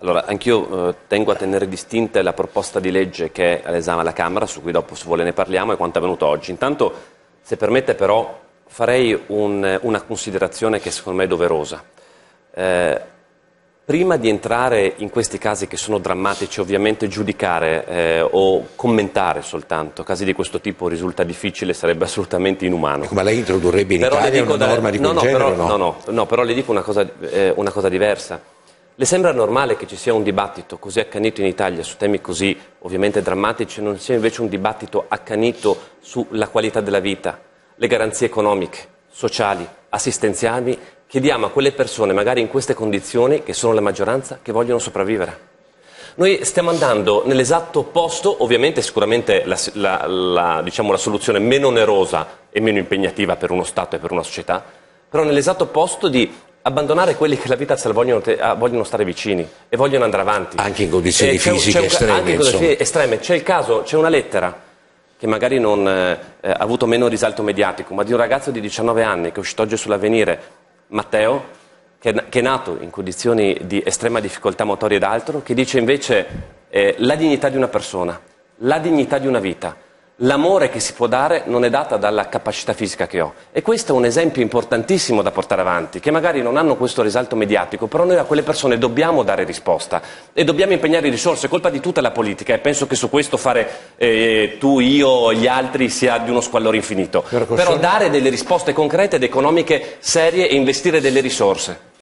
Allora, anch'io tengo a tenere distinte la proposta di legge che è all'esame alla Camera, su cui dopo se vuole ne parliamo, e quanto è avvenuto oggi. Intanto, se permette però, farei una considerazione che secondo me è doverosa. Prima di entrare in questi casi che sono drammatici, ovviamente giudicare o commentare soltanto casi di questo tipo risulta difficile, sarebbe assolutamente inumano. Ma lei introdurrebbe in Italia una norma di quel genere o no? No, però le dico una cosa diversa. Le sembra normale che ci sia un dibattito così accanito in Italia su temi così ovviamente drammatici e non sia invece un dibattito accanito sulla qualità della vita, le garanzie economiche, sociali, assistenziali che diamo a quelle persone magari in queste condizioni, che sono la maggioranza, che vogliono sopravvivere? Noi stiamo andando nell'esatto opposto, ovviamente sicuramente la soluzione meno onerosa e meno impegnativa per uno Stato e per una società, però nell'esatto opposto di abbandonare quelli che la vita se la vogliono stare vicini e vogliono andare avanti. Anche in condizioni fisiche estreme. Anche in condizioni estreme. C'è una lettera che magari non ha avuto meno risalto mediatico, ma di un ragazzo di 19 anni che è uscito oggi sull'Avvenire, Matteo, che è nato in condizioni di estrema difficoltà motoria ed altro, che dice invece la dignità di una persona, la dignità di una vita, l'amore che si può dare non è data dalla capacità fisica che ho. E questo è un esempio importantissimo da portare avanti, che magari non hanno questo risalto mediatico, però noi a quelle persone dobbiamo dare risposta e dobbiamo impegnare risorse. È colpa di tutta la politica e penso che su questo fare tu, io, gli altri sia di uno squallore infinito. Però dare delle risposte concrete ed economiche serie e investire delle risorse.